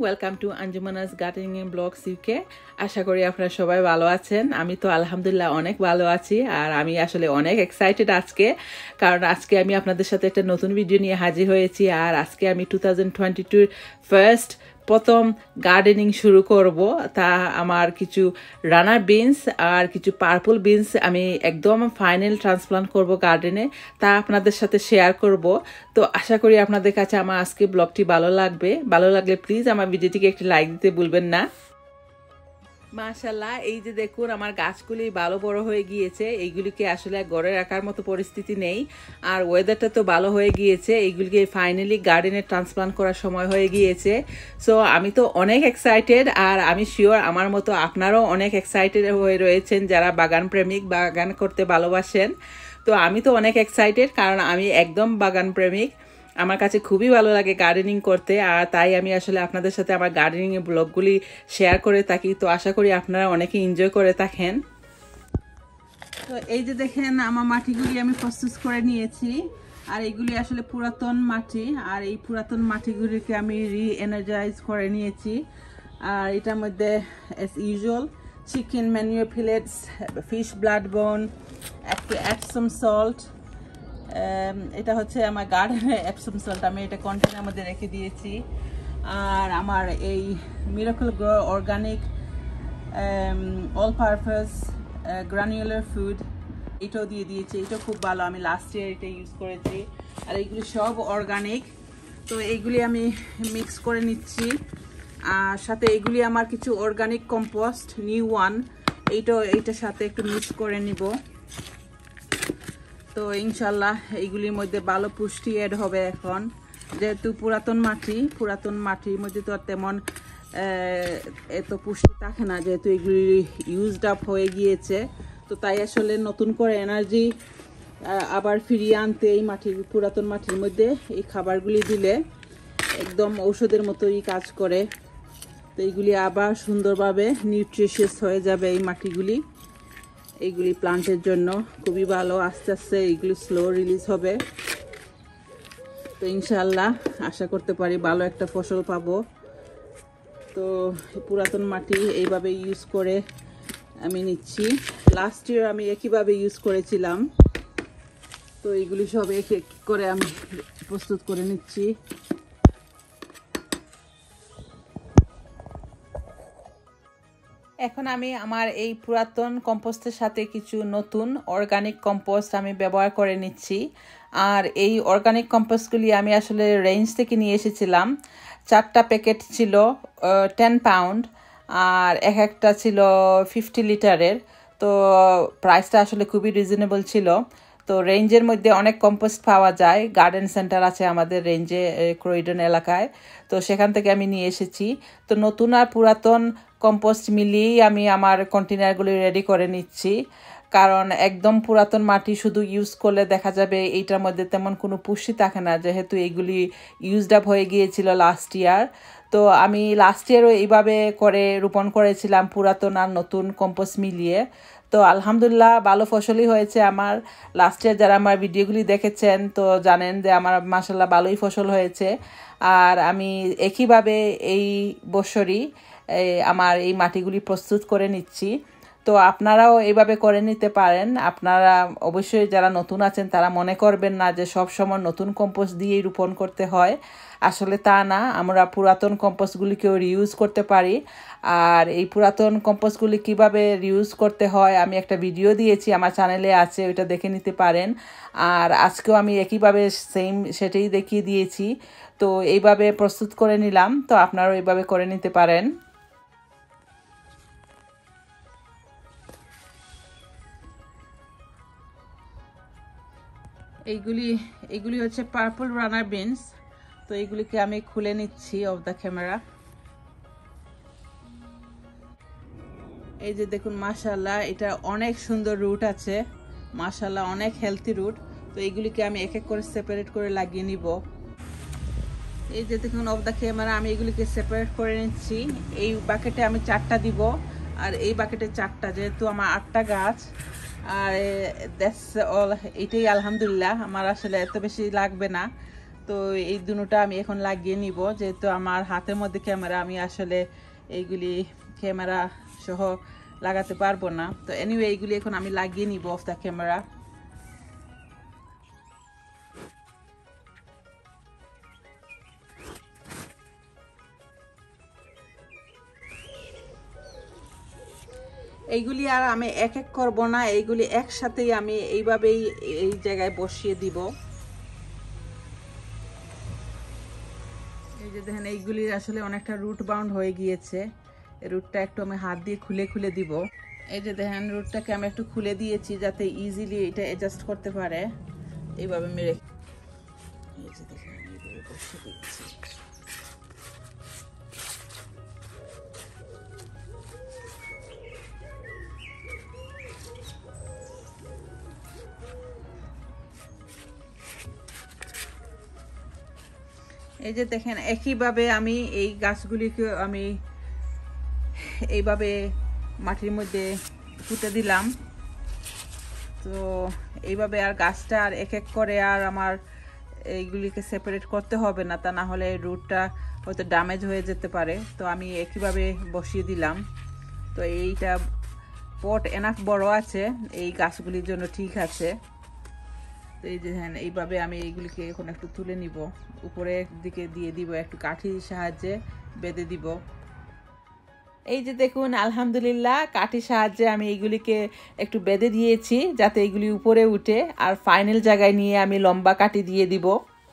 Welcome to আঞ্জুমানাস gardening and blogs UK. আশা করি আপনারা সবাই ভালো আছেন। আমি তো আলহামদুলিল্লাহ অনেক ভালো আছি, আর আমি আসলে অনেক এক্সাইটেড আজকে, কারণ আজকে আমি আপনাদের সাথে একটা নতুন ভিডিও নিয়ে হাজির হয়েছি। আর আজকে আমি 2022 প্রথম গার্ডেনিং শুরু করব। তা আমার কিছু রানার বিনস আর কিছু পার্পল বিনস আমি একদম ফাইনাল ট্রান্সপ্লান্ট করব গার্ডেনে, তা আপনাদের সাথে শেয়ার করব। তো আশা করি আপনাদের কাছে আমার আজকে ব্লগটি ভালো লাগবে। ভালো লাগলে প্লিজ আমার ভিডিওটিকে একটি লাইক দিতে ভুলবেন না। মাশাআল্লাহ, এই যে দেখুন আমার গাছগুলি ভালো বড় হয়ে গিয়েছে। এইগুলিকে আসলে ঘরে রাখার মতো পরিস্থিতি নেই, আর ওয়েদারটা তো ভালো হয়ে গিয়েছে। এইগুলিকে ফাইনালি গার্ডেনে ট্রান্সপ্লান্ট করার সময় হয়ে গিয়েছে। সো আমি তো অনেক এক্সাইটেড, আর আমি শিওর আমার মতো আপনারাও অনেক এক্সাইটেড হয়ে রয়েছেন যারা বাগান প্রেমিক, বাগান করতে ভালোবাসেন। তো আমি তো অনেক এক্সাইটেড, কারণ আমি একদম বাগান প্রেমিক। আমার কাছে খুবই ভালো লাগে গার্ডেনিং করতে, আর তাই আমি আসলে আপনাদের সাথে আমার গার্ডেনিংয়ের ব্লগগুলি শেয়ার করে থাকি। তো আশা করি আপনারা অনেকে এনজয় করে থাকেন। তো এই যে দেখেন আমার মাটিগুলি আমি প্রস্তুত করে নিয়েছি, আর এইগুলি আসলে পুরাতন মাটি, আর এই পুরাতন মাটিগুলিকে আমি রি-এনার্জাইজ করে নিয়েছি। আর এটার মধ্যে as usual chicken manure pellets, fish blood bone, একটু অ্যাপসাম সল্ট। এটা হচ্ছে আমার গার্ডেনের অ্যাপসাম সল্ট, আমি এটা কন্টেনারের মধ্যে রেখে দিয়েছি। আর আমার এই Miracle Gro organic all purpose granular food, এটাও দিয়ে দিয়েছি। এটা খুব ভালো, আমি লাস্ট ইয়ার এটা ইউজ করেছি। আর এইগুলি সব অর্গানিক। তো এইগুলি আমি মিক্স করে নিচ্ছি, আর সাথে এইগুলি আমার কিছু অর্গানিক কম্পোস্ট নিউ ওয়ান, এইটার সাথে একটু মিক্স করে নিব। তো ইনশাল্লাহ এইগুলির মধ্যে ভালো পুষ্টি অ্যাড হবে এখন, যেহেতু পুরাতন মাটির মধ্যে তো তেমন এত পুষ্টি থাকে না, যেহেতু এগুলি ইউজড আপ হয়ে গিয়েছে। তো তাই আসলে নতুন করে এনার্জি আবার ফিরিয়ে আনতে এই পুরাতন মাটির মধ্যে এই খাবারগুলি দিলে একদম ঔষধের মতোই কাজ করে। তো এইগুলি আবার সুন্দরভাবে নিউট্রিশিয়াস হয়ে যাবে এই মাটিগুলি। এইগুলি প্লান্টের জন্য খুবই ভালো। আস্তে আস্তে এইগুলি স্লো রিলিজ হবে। তো ইনশাআল্লাহ আশা করতে পারি ভালো একটা ফসল পাবো। তো পুরাতন মাটি এইভাবে ইউজ করে আমি নিচ্ছি। লাস্ট ইয়ার আমি একইভাবে ইউজ করেছিলাম। তো এইগুলি সব এক এক করে আমি প্রস্তুত করে নিচ্ছি। এখন আমি আমার এই পুরাতন কম্পোস্টের সাথে কিছু নতুন অর্গানিক কম্পোস্ট আমি ব্যবহার করে নিচ্ছি। আর এই অর্গানিক কম্পোস্টগুলি আমি আসলে রেঞ্জ থেকে নিয়ে এসেছিলাম। 4টা প্যাকেট ছিল 10 পাউন্ড, আর এক একটা ছিল 50 লিটারের। তো প্রাইসটা আসলে খুবই রিজনেবল ছিল। তো রেঞ্জের মধ্যে অনেক কম্পোস্ট পাওয়া যায়, গার্ডেন সেন্টার আছে আমাদের রেঞ্জে, ক্রয়ডন এলাকায়। তো সেখান থেকে আমি নিয়ে এসেছি। তো নতুন আর পুরাতন কম্পোস্ট মিলিয়েই আমি আমার কন্টেনারগুলি রেডি করে নিচ্ছি, কারণ একদম পুরাতন মাটি শুধু ইউজ করলে দেখা যাবে এইটার মধ্যে তেমন কোনো পুষ্টি থাকে না, যেহেতু এইগুলি ইউজড আপ হয়ে গিয়েছিল লাস্ট ইয়ার। তো আমি লাস্ট ইয়ারও এইভাবে করে রোপণ করেছিলাম পুরাতন আর নতুন কম্পোস্ট মিলিয়ে। তো আলহামদুলিল্লাহ ভালো ফসলই হয়েছে আমার। লাস্ট ইয়ার যারা আমার ভিডিওগুলি দেখেছেন তো জানেন যে আমার মাশাআল্লাহ ভালোই ফসল হয়েছে। আর আমি একইভাবে এই বছরই আমার এই মাটিগুলি প্রস্তুত করে নিচ্ছি। তো আপনারাও এইভাবে করে নিতে পারেন। আপনারা অবশ্যই যারা নতুন আছেন তারা মনে করবেন না যে সব সময় নতুন কম্পোস্ট দিয়েই রোপণ করতে হয়। আসলে তা না, আমরা পুরাতন কম্পোস্টগুলিকেও রিউজ করতে পারি। আর এই পুরাতন কম্পোস্টগুলি কিভাবে রিউজ করতে হয় আমি একটা ভিডিও দিয়েছি, আমার চ্যানেলে আছে, ওইটা দেখে নিতে পারেন। আর আজকেও আমি একইভাবে সেটাই দেখিয়ে দিয়েছি। তো এইভাবে প্রস্তুত করে নিলাম, তো আপনারাও এইভাবে করে নিতে পারেন। এইগুলি হচ্ছে পার্পল রানার বিনস। তো এইগুলিকে আমি খুলে নিচ্ছি অফ দ্য ক্যামেরা। এই যে দেখুন মাশাআল্লাহ, এটা অনেক সুন্দর রুট আছে, মাশাআল্লাহ অনেক হেলদি রুট। তো এইগুলিকে আমি এক এক করে সেপারেট করে লাগিয়ে নিব। এই যে দেখুন অফ দ্য ক্যামেরা আমি এগুলিকে সেপারেট করে নিচ্ছি। এই বাকেটে আমি 4টা দিব, আর এই বাকেটে 4টা, যেহেতু আমার 8টা গাছ। আর দ্যাটস অল, এটাই আলহামদুলিল্লাহ, আমার আসলে এত বেশি লাগবে না। তো এই দুটোটা আমি এখন লাগিয়ে নিব, যেহেতু আমার হাতের মধ্যে ক্যামেরা, আমি আসলে এইগুলি ক্যামেরা সহ লাগাতে পারবো না। তো এনিওয়ে এইগুলি এখন আমি লাগিয়ে নিব অফ দ্য ক্যামেরা। এইগুলি আর আমি এক এক করব না, এইগুলি একসাথেই আমি এইভাবেই এই জায়গায় বসিয়ে দিব। এই যে দেখেন এইগুলি আসলে অনেকটা রুট বাউন্ড হয়ে গিয়েছে, এই রুটটা একটু আমি হাত দিয়ে খুলে খুলে দিব। এই যে দেখেন রুটটাকে আমি একটু খুলে দিয়েছি যাতে ইজিলি এটা অ্যাডজাস্ট করতে পারে। এইভাবে মেরে এই যে দেখেন এইভাবে বসিয়ে দিচ্ছি। এই যে দেখেন একইভাবে আমি এই গাছগুলিকে আমি এইভাবে মাটির মধ্যে পুঁতে দিলাম। তো এইভাবে আর গাছটা আর এক এক করে আর আমার এইগুলিকে সেপারেট করতে হবে না, তা না হলে রুটটা হয়তো ড্যামেজ হয়ে যেতে পারে। তো আমি একইভাবে বসিয়ে দিলাম। তো এইটা পট এনাফ বড় আছে, এই গাছগুলির জন্য ঠিক আছে। তো এই যে হ্যাঁ এইভাবে আমি এইগুলিকে এখন একটু তুলে নিব, উপরের দিকে দিয়ে দিব, একটু কাঠির সাহায্যে বেঁধে দিব। এই যে দেখুন আলহামদুলিল্লাহ কাঠির সাহায্যে আমি এইগুলিকে একটু বেঁধে দিয়েছি যাতে এইগুলি উপরে উঠে, আর ফাইনাল জায়গায় নিয়ে আমি লম্বা কাঠি দিয়ে দিব।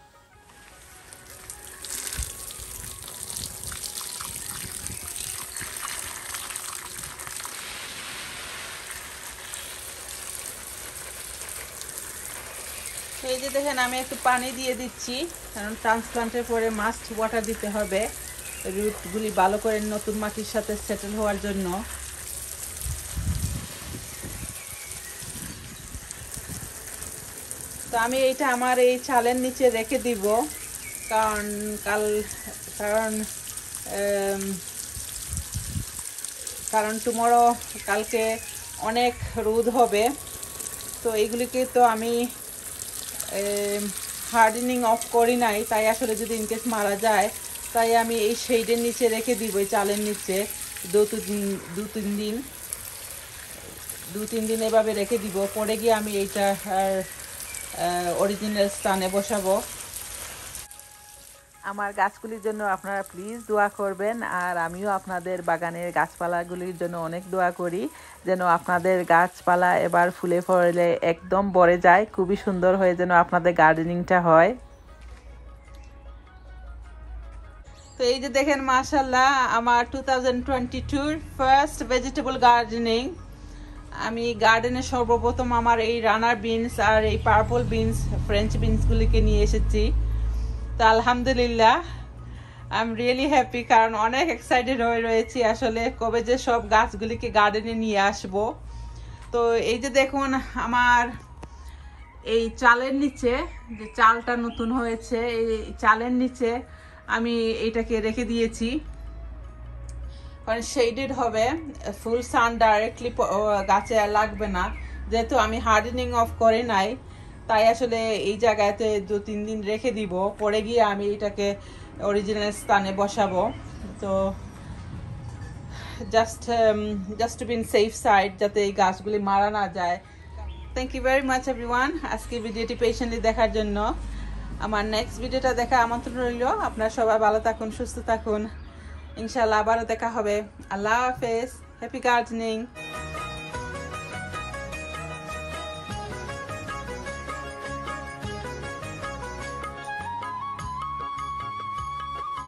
এই যে দেখেন আমি একটু পানি দিয়ে দিচ্ছি, কারণ ট্রান্সপ্লান্টের পরে মাস্ট ওয়াটার দিতে হবে রুটগুলি ভালো করে নতুন মাটির সাথে সেটেল হওয়ার জন্য। তো আমি এইটা আমার এই চালের নিচে রেখে দিব, কারণ কারণ টুমরো কালকে অনেক রোদ হবে। তো এইগুলিকে তো আমি হার্ডেনিং অফ করি নাই, তাই আসলে যদি ইনকেস মারা যায় তাই আমি এই শেডের নিচে রেখে দিব, এই চালের নিচে দু তিন দিন এভাবে রেখে দিব। পরে গিয়ে আমি এইটা অরিজিনাল স্থানে বসাবো। আমার গাছগুলির জন্য আপনারা প্লিজ দোয়া করবেন, আর আমিও আপনাদের বাগানের গাছপালাগুলির জন্য অনেক দোয়া করি, যেন আপনাদের গাছপালা এবার ফুলে ফলে একদম ভরে যায়, খুবই সুন্দর হয়ে যেন আপনাদের গার্ডেনিংটা হয়। তো এই যে দেখেন মাশাআল্লাহ আমার 2022 ফার্স্ট ভেজিটেবল গার্ডেনিং। আমি গার্ডেনে সর্বপ্রথম আমার এই রানার বিনস আর এই পার্পল বিনস, ফ্রেঞ্চ বিনসগুলিকে নিয়ে এসেছি। তো আলহামদুলিল্লাহ আই এম রিয়েলি হ্যাপি, কারণ অনেক এক্সাইটেড হয়ে রয়েছি আসলে কবে যে সব গাছগুলিকে গার্ডেনে নিয়ে আসব। তো এই যে দেখুন আমার এই চালের নিচে যে চালটা নতুন হয়েছে, এই চালের নিচে আমি এইটাকে রেখে দিয়েছি, কারণ শেডেড হবে, ফুল সান ডাইরেক্টলি গাছে লাগবে না। যেহেতু আমি হার্ডেনিং অফ করে নাই, তাই আসলে এই জায়গাতে 2-3 দিন রেখে দিব, পরে গিয়ে আমি এটাকে অরিজিনাল স্থানে বসাবো। তো just to be in safe side, যাতে এই গাছগুলি মারা না যায়। Thank you very much everyone আজকে ভিডিওটি পেশেন্টলি দেখার জন্য। আমার নেক্সট ভিডিওটা দেখা আমন্ত্রণ রইল। আপনারা সবাই ভালো থাকুন, সুস্থ থাকুন, ইনশাআল্লাহ আবারও দেখা হবে। আল্লাহ হাফেজ, হ্যাপি গার্ডেনিং।